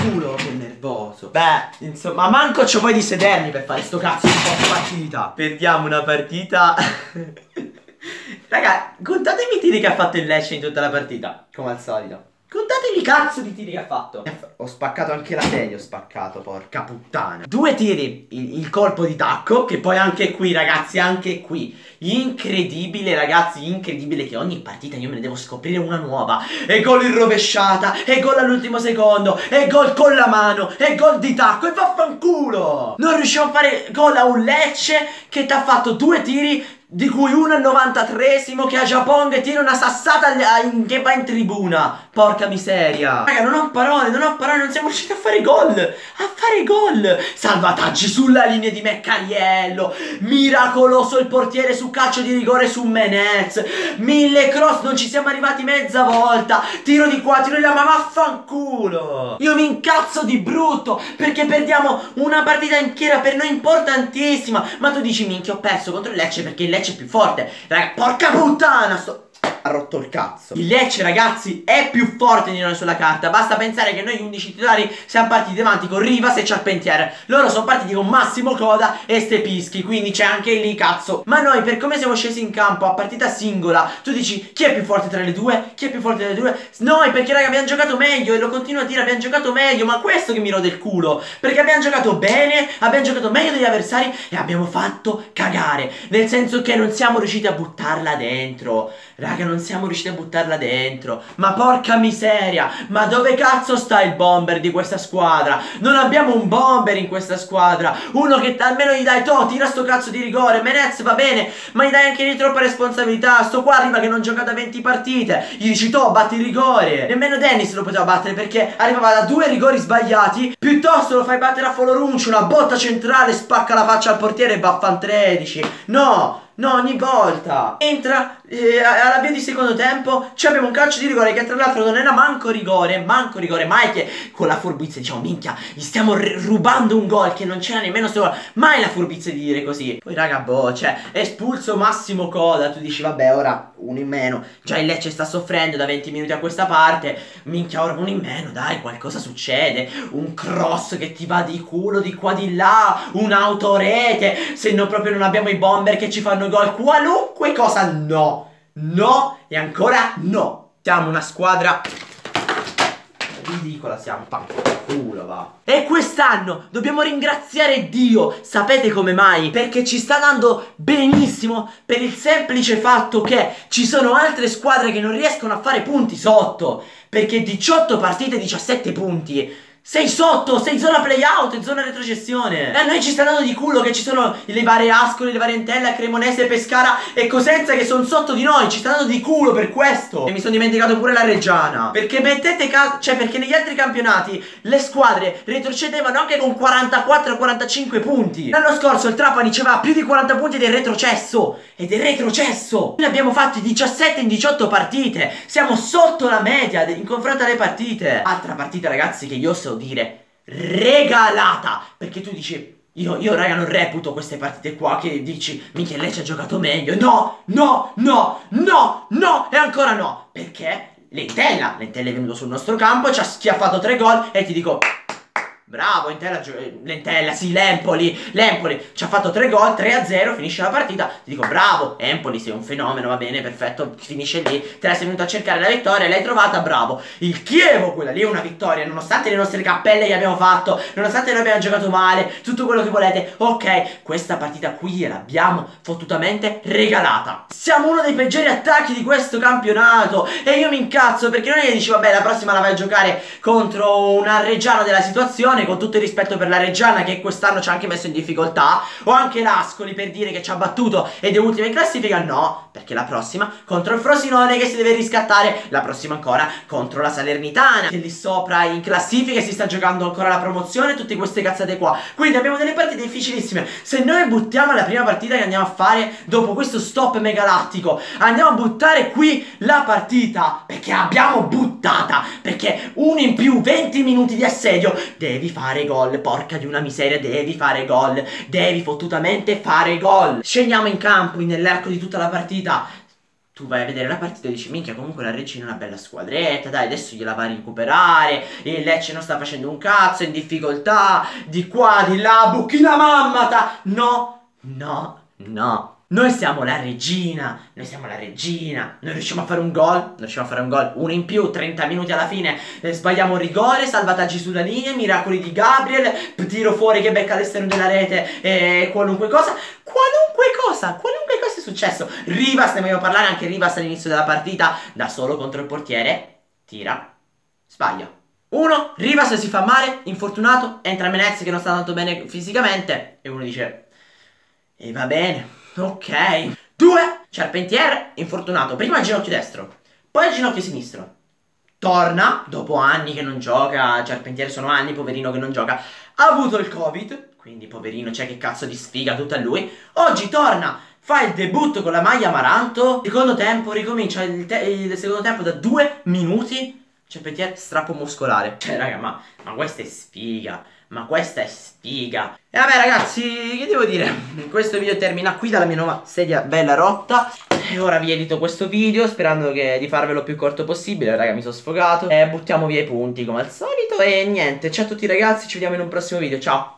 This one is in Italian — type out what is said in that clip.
vaffanculo, che nervoso. Beh, insomma, manco c'ho poi di sedermi per fare sto cazzo di partita. Perdiamo una partita. Raga, contatemi i tiri che ha fatto il Lecce in tutta la partita, come al solito. Contatemi cazzo di tiri che ha fatto. Ho spaccato anche la sedia, ho spaccato, porca puttana. 2 tiri, il colpo di tacco, che poi anche qui, ragazzi, anche qui. Incredibile, ragazzi, incredibile che ogni partita io me ne devo scoprire una nuova. E gol in rovesciata, e gol all'ultimo secondo, e gol con la mano, e gol di tacco, e vaffanculo. Non riusciamo a fare gol a un Lecce che ti ha fatto 2 tiri, di cui uno al 93esimo che a Japong e tira una sassata che va in tribuna. Porca miseria. Raga, non ho parole, non siamo riusciti a fare gol. Salvataggi sulla linea di Meccariello. Miracoloso il portiere su calcio di rigore su Menez. 1000 cross, non ci siamo arrivati mezza volta. Tiro di qua, tiro di là, ma vaffanculo. Io mi incazzo di brutto perché perdiamo una partita intera per noi importantissima. Ma tu dici, minchia, ho perso contro il Lecce perché il Lecce è più forte. Raga, porca puttana, ha rotto il cazzo. Il Lecce, ragazzi, è più forte di noi sulla carta. Basta pensare che noi 11 titolari siamo partiti davanti con Rivas e Charpentier. Loro sono partiti con Massimo Coda e Stepischi, quindi c'è anche lì, cazzo. Ma noi, per come siamo scesi in campo a partita singola, tu dici, chi è più forte tra le due? Chi è più forte tra le due? Noi, perché raga, abbiamo giocato meglio. E lo continuo a dire, abbiamo giocato meglio. Ma questo che mi rode il culo, perché abbiamo giocato bene, abbiamo giocato meglio degli avversari e abbiamo fatto cagare. Nel senso che non siamo riusciti a buttarla dentro. Raga, non siamo riusciti a buttarla dentro. Ma porca miseria, ma dove cazzo sta il bomber di questa squadra? Non abbiamo un bomber in questa squadra. Uno che almeno gli dai, tira sto cazzo di rigore. Menez va bene, ma gli dai anche di troppa responsabilità. Sto qua arriva che non gioca da 20 partite, gli dici, batti il rigore. Nemmeno Dennis lo poteva battere perché arrivava da 2 rigori sbagliati. Piuttosto lo fai battere a Foloruncio, una botta centrale, spacca la faccia al portiere e baffan 13. No, ogni volta entra alla via di secondo tempo ci abbiamo un calcio di rigore che tra l'altro non era manco rigore, mai che con la furbizia diciamo, minchia, gli stiamo rubando un gol che non c'era nemmeno sto gol. Mai la furbizia di dire così. Poi raga, boh, cioè, è espulso Massimo Coda. Tu dici, vabbè, ora uno in meno. Già il Lecce sta soffrendo da 20 minuti a questa parte. Minchia, ora uno in meno, dai, qualcosa succede. Un cross che ti va di culo di qua di là, un'autorete. Se no proprio non abbiamo i bomber che ci fanno gol, qualunque cosa, no e ancora no. Siamo una squadra ridicola, siamo culo, va. E quest'anno dobbiamo ringraziare Dio. Sapete come mai? Perché ci sta dando benissimo, per il semplice fatto che ci sono altre squadre che non riescono a fare punti sotto. Perché 18 partite, 17 punti. Sei sotto, sei in zona playout, in zona retrocessione. E a noi ci sta dando di culo che ci sono le varie Ascoli, le varie Entella, Cremonese, Pescara e Cosenza che sono sotto di noi. Ci sta dando di culo per questo. E mi sono dimenticato pure la Reggiana. Perché mettete caso, cioè perché negli altri campionati le squadre retrocedevano anche con 44-45 punti. L'anno scorso il Trapani aveva più di 40 punti ed è retrocesso. Noi abbiamo fatto 17 in 18 partite. Siamo sotto la media in confronto alle partite. Altra partita, ragazzi, che io so dire regalata, perché tu dici io raga non reputo queste partite qua che dici minchia Lecce ha giocato meglio. No e ancora no, perché l'Entella è venuto sul nostro campo, ci ha schiaffato 3 gol e ti dico bravo l'Entella, sì, l'Empoli ci ha fatto 3 gol, 3-0, finisce la partita. Ti dico bravo, Empoli, sei un fenomeno, va bene, perfetto, finisce lì. Te la sei venuto a cercare la vittoria, l'hai trovata, bravo. Il Chievo, quella lì è una vittoria, nonostante le nostre cappelle che abbiamo fatto, nonostante noi abbiamo giocato male, tutto quello che volete. Ok, questa partita qui l'abbiamo fottutamente regalata. Siamo uno dei peggiori attacchi di questo campionato e io mi incazzo perché non è che dici vabbè la prossima la vai a giocare contro una Reggiana della situazione, con tutto il rispetto per la Reggiana che quest'anno ci ha anche messo in difficoltà, o anche l'Ascoli per dire che ci ha battuto ed è ultima in classifica. No, perché la prossima contro il Frosinone che si deve riscattare, la prossima ancora contro la Salernitana che lì sopra in classifica si sta giocando ancora la promozione, tutte queste cazzate qua. Quindi abbiamo delle partite difficilissime. Se noi buttiamo la prima partita che andiamo a fare dopo questo stop megalattico, andiamo a buttare qui la partita perché abbiamo buttata, perché uno in più, 20 minuti di assedio, devi fare gol, porca di una miseria, devi fare gol, devi fottutamente fare gol. Scendiamo in campo nell'arco di tutta la partita tu vai a vedere la partita e dici minchia, comunque la Regina è una bella squadretta, dai, adesso gliela va a recuperare, il Lecce non sta facendo un cazzo, è in difficoltà, di qua, di là, buchina mammata. No, no, no. Noi siamo la regina, noi siamo la regina, noi riusciamo a fare un gol, non riusciamo a fare un gol, uno in più, 30 minuti alla fine, sbagliamo un rigore, salvataggi sulla linea, miracoli di Gabriel, tiro fuori che becca all'esterno della rete, qualunque cosa è successo. Rivas, ne vogliamo parlare, anche Rivas all'inizio della partita, da solo contro il portiere, tira, sbaglia. Uno, Rivas si fa male, infortunato, entra Menez che non sta tanto bene fisicamente, e uno dice, e va bene. Ok. 2. Charpentier infortunato. Prima al ginocchio destro, poi al ginocchio sinistro. Torna, dopo anni che non gioca. Charpentier sono anni, poverino, che non gioca. Ha avuto il Covid, quindi poverino, cioè che cazzo di sfiga tutta a lui. Oggi torna, fa il debutto con la maglia Amaranto. Secondo tempo, ricomincia il secondo tempo da 2 minuti. Charpentier strappo muscolare. Cioè raga, ma questa è sfiga. Ma questa è sfiga. E vabbè ragazzi, che devo dire? Questo video termina qui dalla mia nuova sedia bella rotta. E ora vi edito questo video sperando di farvelo più corto possibile. Raga, mi sono sfogato. E buttiamo via i punti come al solito. E niente, ciao a tutti ragazzi, ci vediamo in un prossimo video. Ciao.